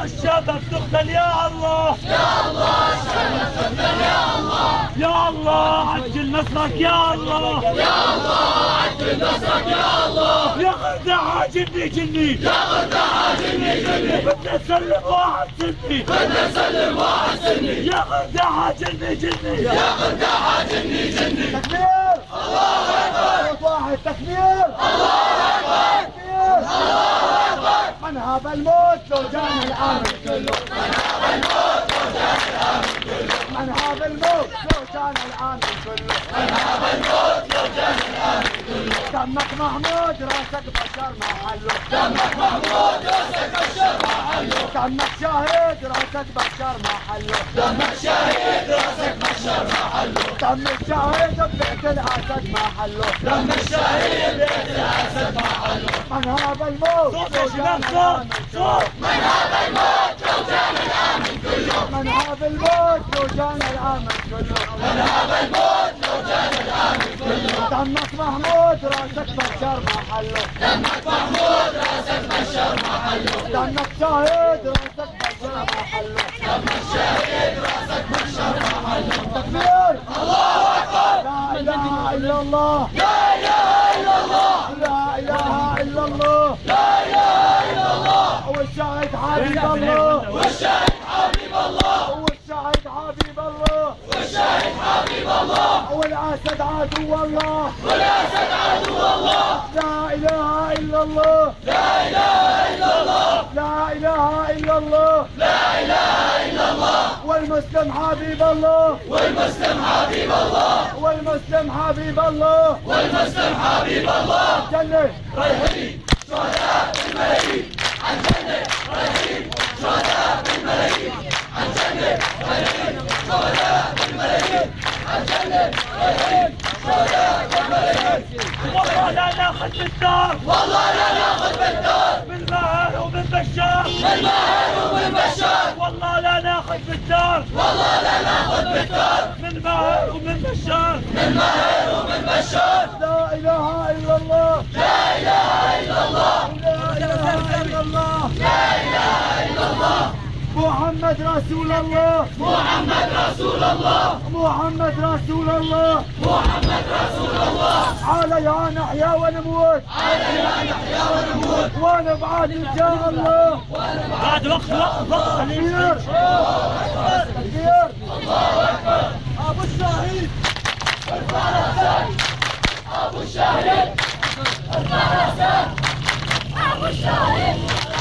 الشباب تقتل يا الله، يا الله الشباب تقتل يا الله، يا الله عجل نصرك يا الله، يا الله عجل نصرك يا الله، يا غردة جني جني، يا غردة جني جني، بدنا نسلم واحد سني، بدنا نسلم واحد سني، يا غردة جني جني، يا غردة جني جني. تكبير الله أكبر، صوت واحد تكبير، الله أكبر، تكبير، الله أكبر. من هذا الموت لو جانا العامل كله، من هذا الموت لو جاء العامل كله، من هذا الموت لو جانا العامل كله، من هذا الموت لو جاء العامل كله. دمك محمود راسك بشر ما حله، دمك محمود راسك بشر ما حله، دمك شهيد راسك بشر ما حله، دمك شهيد راسك بشر ما حله، دمك شهيد ببيت الاسد ما حله، دمك شهيد بيت الاسد ما حله. من هذا الموت صوت لو يا شباب، جانا صوت العامل صوت. من هذا الموت لو جاء العامل كله، من هذا الموت لو جانا العامل كله، من هذا الموت لو جاء العامل كله. دمك محمود راسك بشر ما حله، دمك محمود راسك بشر ما حله، دمك شهيد راسك بشر ما حله، دمك شهيد راسك بشر ما حله. تكبير الله أكبر، لا اله الا الله، لا إله إلا الله، لا اله الا الله، لا إله إلا الله. والشاهد حبيب الله، والشاهد حبيب الله، والشاهد حبيب الله، والشاهد حبيب الله، والاسد عدو الله، والأسد عدو الله. لا اله الا الله، لا إله إلا الله، لا اله الا الله، لا إله إلا الله. والمسلم حبيب الله، والمسلم حبيب الله، والمسلم حبيب الله، والمسلم حبيب الله. جنة رايحين شهداء بالملايين، عن جنة رايحين شهداء بالملايين، عن جنة رايحين شهداء بالملايين، عن جنة رايحين شهداء بالملايين. والله لا ناخذ بالدار، والله لا ناخذ بالدار، بالمهر ومن بشار، بالمهر ومن بشار، والله لا ناخذ بالدار، والله لا ناخذ بالدار، من مهر ومن بشار، بالمهر ومن بشار. لا اله الا الله، لا إله إلا الله، لا اله الا الله، لا إله إلا الله. محمد رسول الله، محمد رسول الله، محمد رسول الله، محمد رسول الله. عليها نحيا ونموت، علينا نحيا ونموت، ونبعث ان شاء الله. بعد وقت تكبير تكبير، الله أكبر. ابو الشهيد ارفع رأسك أبو الشهيد، ارفع رأسك أبو الشهيد.